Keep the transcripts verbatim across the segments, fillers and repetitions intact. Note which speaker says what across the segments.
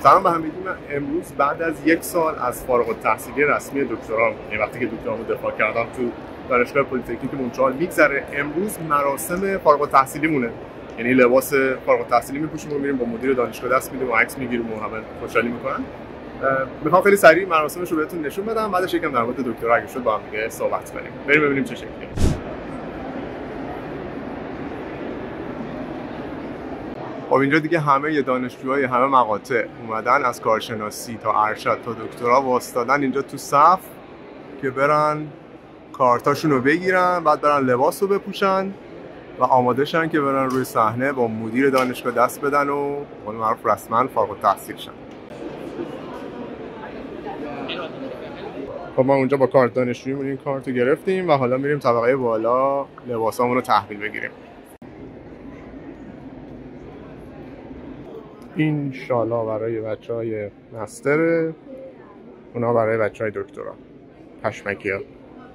Speaker 1: سلام به همگی. من امروز بعد از یک سال از فارغ التحصیلی رسمی دکترا، یعنی وقتی که دکترامو دفاع کردم تو دانشگاه پلی‌تکنیک مونترال میگذره، امروز مراسم فارغ التحصیلی مونه. یعنی لباس فارغ التحصیلی میپوشیم و میریم با مدیر دانشگاه دست میدیم و عکس میگیریم و همه خوشحالی میکنن. میخوام خیلی سریع مراسمش رو بهتون نشون بدم، بعدش یکم در مورد دکترا اگه شد با هم دیگه صحبت کنیم. بریم ببینیم چه شکلیه. خب اینجا دیگه همه دانشجوهای همه مقاطع اومدن، از کارشناسی تا ارشد تا دکترا واسطادن اینجا تو صف که برن کارتاشون رو بگیرن، بعد برن لباس رو بپوشن و آماده شن که برن روی صحنه با مدیر دانشگاه دست بدن و اون معروف رسما فارغ التحصیل شن. خب ما اونجا با کارت دانشجوییمون این کارت رو گرفتیم و حالا میریم طبقه بالا لباسامون رو تحویل بگیریم. این شالا برای بچهای مستره، اونا برای بچهای دکترا. پشمکی ها.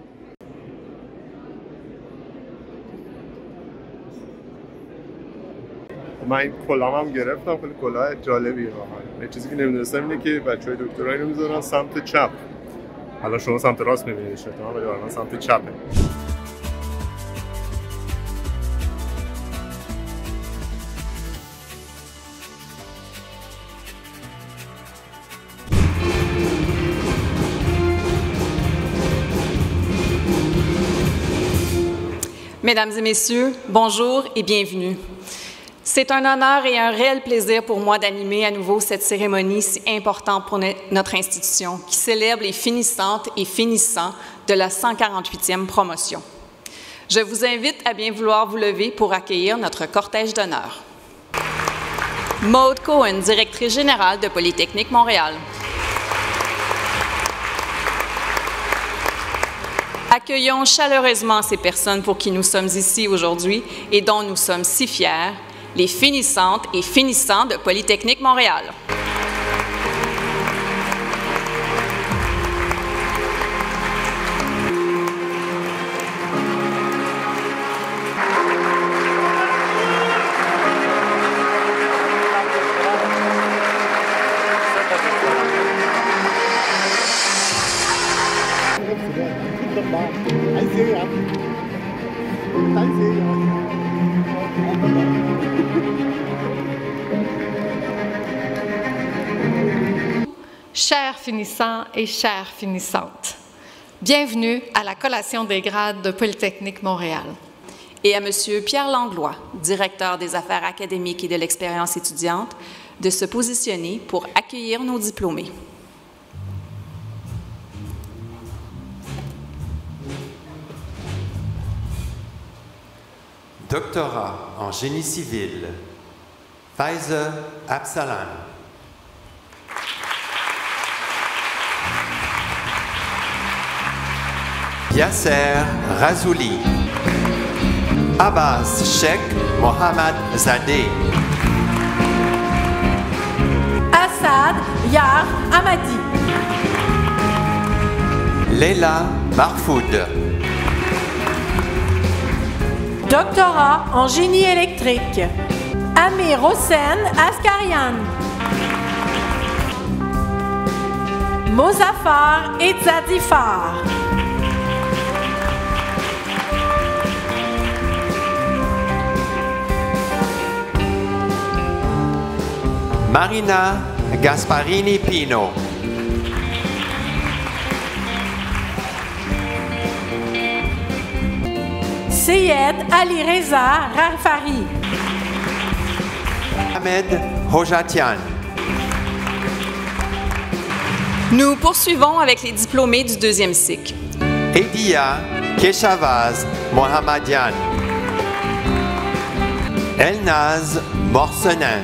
Speaker 1: من این کلام هم گرفتم، خیلی کلاه جالبیه واقعا. یه چیزی که نمیدونستم اینه که بچهای دکترا اینو میذارن سمت چپ. حالا شما سمت راست میبینید شما، ولی برای من سمت چپه.
Speaker 2: Mesdames et messieurs, bonjour et bienvenue. C'est un honneur et un réel plaisir pour moi d'animer à nouveau cette cérémonie si importante pour notre institution qui célèbre les finissantes et finissants de la cent quarante-huitième promotion. Je vous invite à bien vouloir vous lever pour accueillir notre cortège d'honneur. Maude Cohen, directrice générale de Polytechnique Montréal. Accueillons chaleureusement ces personnes pour qui nous sommes ici aujourd'hui et dont nous sommes si fiers, les finissantes et finissants de Polytechnique Montréal.
Speaker 3: Chers finissants et chères finissantes, bienvenue à la collation des grades de Polytechnique Montréal.
Speaker 2: Et à Monsieur Pierre Langlois, directeur des affaires académiques et de l'expérience étudiante, de se positionner pour accueillir nos diplômés.
Speaker 4: Doctorat en génie civil, Faiza Absalan. Yasser Razouli. Abbas Sheikh Mohammad Zadeh.
Speaker 5: Assad Yar Amadi.
Speaker 4: Leila Marfoud.
Speaker 5: Doctorat en génie électrique, Amir Hossein Askarian. Mozaffar Etzadifar.
Speaker 4: Marina Gasparini Pino.
Speaker 5: Seyed Ali Reza Rafari.
Speaker 4: Ahmed Hojatian.
Speaker 2: Nous poursuivons avec les diplômés du deuxième cycle.
Speaker 4: Edia Keshavaz Mohammadian. Elnaz Morsenin.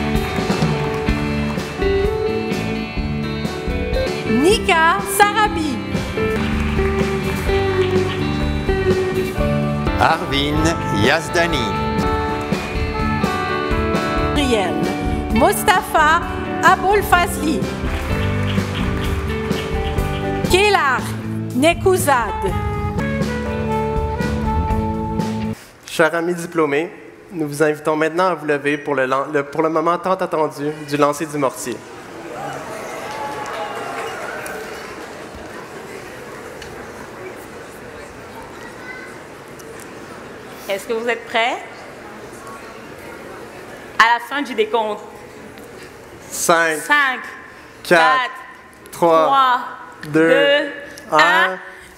Speaker 5: Nika Sarabi.
Speaker 4: Arvin Yazdani.
Speaker 5: Mostafa Aboul Fazli. Kélar Nekouzad.
Speaker 6: Chers amis diplômés, nous vous invitons maintenant à vous lever pour le, le, pour le moment tant attendu du lancer du mortier.
Speaker 7: Est-ce que vous êtes prêts? À la fin du décompte.
Speaker 6: cinq,
Speaker 7: cinq,
Speaker 6: quatre, trois,
Speaker 7: trois,
Speaker 6: deux,
Speaker 7: deux,
Speaker 6: un.
Speaker 7: un.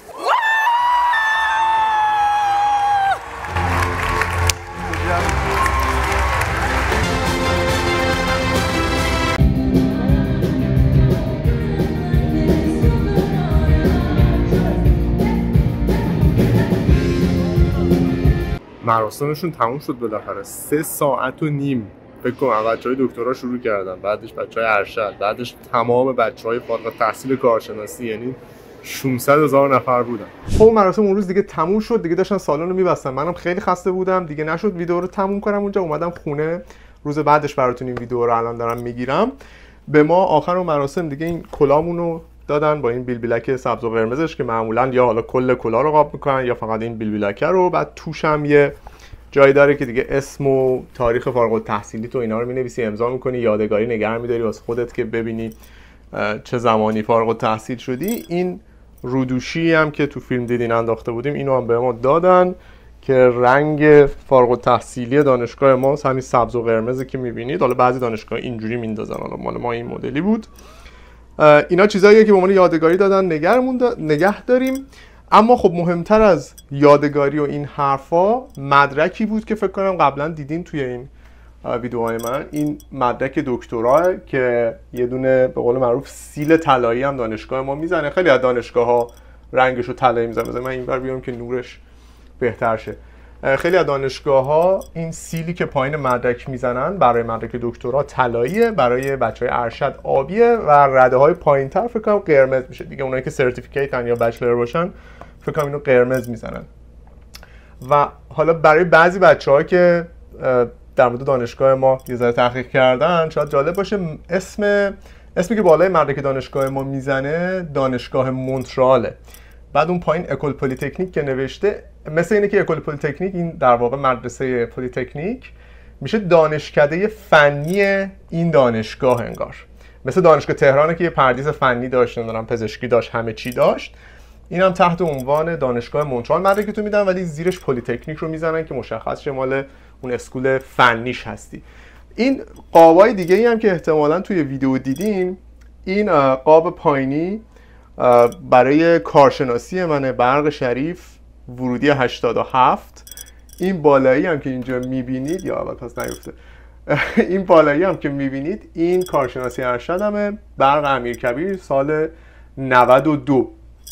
Speaker 1: مراسمشون تموم شد بالاخره. سه ساعت و نیم فکر کنم بچهای دکترا شروع کردن، بعدش بچهای ارشد، بعدش تمام بچهای فارغ التحصیل کارشناسی، یعنی ششصد هزار نفر بودن. خب مراسم اون روز دیگه تموم شد، دیگه داشتن سالن رو میبستن. منم خیلی خسته بودم، دیگه نشد ویدیو رو تموم کنم اونجا. اومدم خونه، روز بعدش براتون این ویدیو رو الان دارم میگیرم. به ما آخر مراسم دیگه این کلامون رو دادن با این بیلبیلک سبز و قرمزش که معمولا یا حالا کل کلا رو قاب میکنن یا فقط این بیلبیلک رو. بعد توش هم یه جایی داره که دیگه اسم و تاریخ فارغ التحصیلی تو اینا رو مینویسی، امضا میکنی، یادگاری نگه میداری واسه خودت که ببینی چه زمانی فارغ التحصیل شدی. این رودوشی هم که تو فیلم دیدین انداخته بودیم، اینو هم به ما دادن که رنگ فارغ التحصیلی دانشگاه ما همین سبز و قرمزی که میبینید. حالا بعضی دانشگاه اینجوری میندازن، حالا مال ما این مدلی بود. اینا چیزاییه که به عنوان یادگاری دادن نگهمون دا... نگه داریم. اما خب مهمتر از یادگاری و این حرفا مدرکی بود که فکر کنم قبلا دیدین توی این ویدیوهای من. این مدرک دکتراه که یه دونه به قول معروف سیل طلایی هم دانشگاه ما میزنه. خیلی از دانشگاه ها رنگشو طلایی میزنه. مثلا من اینور بیام که نورش بهتر شه. خیلی از دانشگاه ها این سیلی که پایین مدرک میزنن برای مدرک دکترا طلاییه، برای بچهای ارشد آبیه و رده های پایین‌تر فکر کنم قرمز میشه. دیگه اونایی که سرتیفیکیتن یا بچلر باشن فکر کنم اینو قرمز میزنن. و حالا برای بعضی بچه‌ها که در مورد دانشگاه ما یه ذره تحقیق کردن شاید جالب باشه، اسم اسمی که بالای مدرک دانشگاه ما میزنه دانشگاه مونتراله. بعد اون پایین اکول پلی‌تکنیک که نوشته، مثل اینه که اکول پلی‌تکنیک این در واقع مدرسه پلی‌تکنیک میشه دانشکده فنی این دانشگاه انگار. مثل دانشگاه تهرانه که یه پردیس فنی داشت، نمیدونم پزشکی داشت، همه چی داشت. اینم تحت عنوان دانشگاه مونترال مدرکتو میدن، ولی زیرش پلی‌تکنیک رو میزنن که مشخص شه مال اون اسکول فنیش هستی. این قابای دیگه ای هم که احتمالاً توی ویدیو دیدین، این قاب پایینی برای کارشناسی منه، برق شریف، ورودی هشتاد و هفت. این بالایی هم که اینجا میبینید، یا اول پس نیفته، این بالایی هم که میبینید این کارشناسی ارشدمه، برق امیرکبیر، سال نود و دو.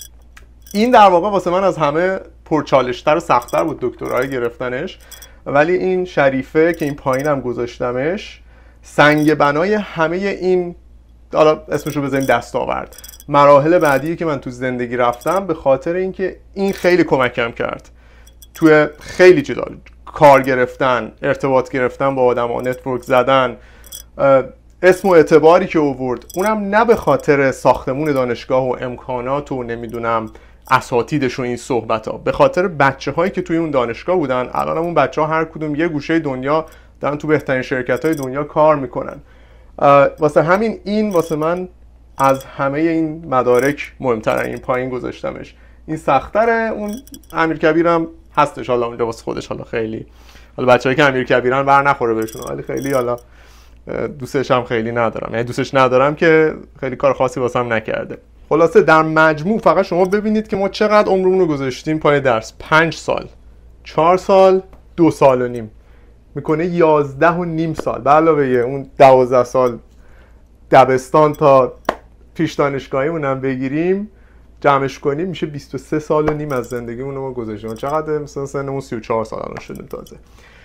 Speaker 1: این در واقع واسه من از همه پرچالشتر و سخت‌تر بود دکترای گرفتنش. ولی این شریفه که این پایین هم گذاشتمش، سنگ بنای همه این، حالا اسمشو بذاریم دستاورد، مراحل بعدی که من تو زندگی رفتم، به خاطر اینکه این خیلی کمکم کرد توی خیلی چیزا، کار گرفتن، ارتباط گرفتن با آدم‌ها، نتورک زدن، اسم و اعتباری که آورد. اونم نه به خاطر ساختمون دانشگاه و امکانات و نمیدونم اساتیدش و این صحبت ها، به خاطر بچه هایی که توی اون دانشگاه بودن. الان اون بچه ها هر کدوم یه گوشه دنیا دارن تو بهترین شرکت های دنیا کار میکنن. واسه همین این واسه من از همه این مدارک مهمتره. این پایین گذاشتمش، این سختره. اون امیرکبیرم هستش حالا اونجا واسه خودش، حالا خیلی حالا بچه‌ای که امیرکبیرن بر نخوره بهشون، ولی خیلی حالا دوستش هم خیلی ندارم، یعنی دوستش ندارم که خیلی کار خاصی واسم نکرده. خلاصه در مجموع فقط شما ببینید که ما چقدر عمرمون رو گذاشتیم پای درس. پنج سال، چهار سال، دو سال و نیم، میکنه یازده و نیم سال. به علاوه اون دوازده سال دبستان تا پیش دانشگاهیمون هم بگیریم، جمعش کنیم میشه بیست و سه سال و نیم از زندگیمون رو ما گذاشتیم. چقدر مثلا سنمون سی و چهار سال الان شده تازه.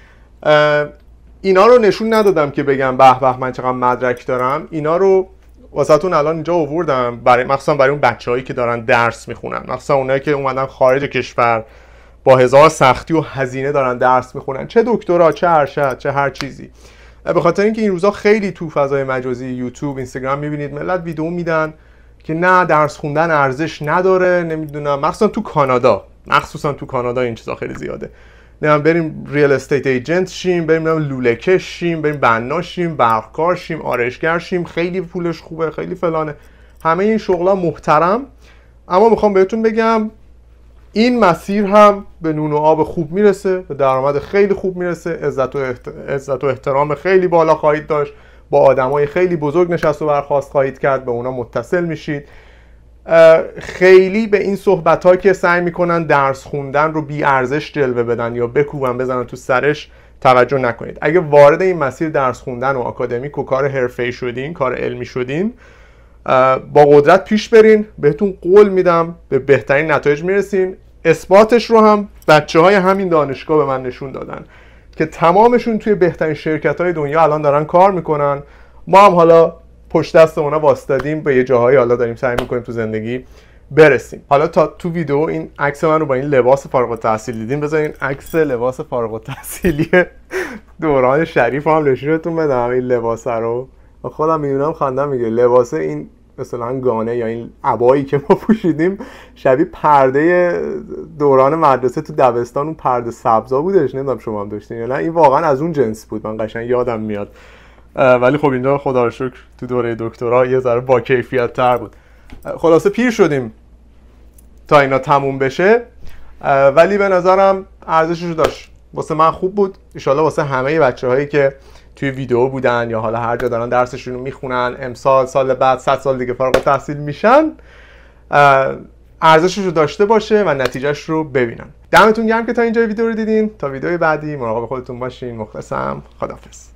Speaker 1: اینا رو نشون ندادم که بگم به به من چقدر مدرک دارم. اینا رو واسهتون الان اینجا آوردم برای مخصوصا برای اون بچه‌هایی که دارن درس میخونن، مخصوصا اونایی که اومدن خارج کشور با هزار سختی و هزینه دارن درس میخونن، چه دکترا، چه ارشد، چه هر چیزی. به خاطر اینکه این روزا خیلی تو فضای مجازی یوتیوب، اینستاگرام میبینید ملت ویدیو میدن که نه درس خوندن ارزش نداره، نمیدونم، مخصوصا تو کانادا، مخصوصا تو کانادا این چیزا خیلی زیاده. نمیدونم بریم ریال استیت ایجنت شیم، بریم لوله کش شیم، بریم بنا شیم، برقکار شیم، آرایشگر شیم، خیلی پولش خوبه، خیلی فلانه. همه این شغلا محترم، اما میخوام بهتون بگم این مسیر هم به نون و آب خوب میرسه، به درآمد خیلی خوب میرسه، عزت و, احت... عزت و احترام خیلی بالا خواهید داشت، با آدمای خیلی بزرگ نشست و برخاست خواهید کرد، به اونا متصل میشید. خیلی به این صحبت‌ها که سعی میکنن درس خوندن رو بی ارزش جلوه بدن یا بکوبن بزنن تو سرش توجه نکنید. اگه وارد این مسیر درس خوندن و آکادمیک و کار حرفه‌ای شدین، کار علمی شدین، با قدرت پیش برین. بهتون قول میدم به بهترین نتایج میرسین. اثباتش رو هم بچه‌های همین دانشگاه به من نشون دادن که تمامشون توی بهترین شرکت‌های دنیا الان دارن کار میکنن. ما هم حالا پشت دست اونا واسطادیم، به یه جاهایی حالا داریم سعی میکنیم تو زندگی برسیم. حالا تا تو ویدیو این عکس من رو با این لباس فارغ التحصیل دیدیم، بذارین عکس لباس فارغ التحصیلی دوران شریف هم نشونتون بدم. این لباس رو خودم میدونم خندم میگه، لباس این مثلا گانه یا این عبایی که ما پوشیدیم شبیه پرده دوران مدرسه تو دبستان، اون پرده سبزا بودش، نمیدونم شما هم داشتین یا نه. این واقعا از اون جنس بود، من قشنگ یادم میاد. ولی خب اینجا خدا رو شکر تو دوره دکترا یه ذره با کیفیت تر بود. خلاصه پیر شدیم تا اینا تموم بشه، ولی به نظرم ارزشش رو داشت. واسه من خوب بود، ان شاءالله واسه همه بچه‌هایی که توی ویدیو بودن یا حالا هر جا دارن درسشون رو میخونن، امسال سال بعد صد سال دیگه فارغ التحصیل میشن، ارزشش رو داشته باشه و نتیجهش رو ببینن. دمتون گرم که تا اینجا ویدیو رو دیدین. تا ویدیوی بعدی مراقب خودتون باشین. مخلصم. خداحافظ.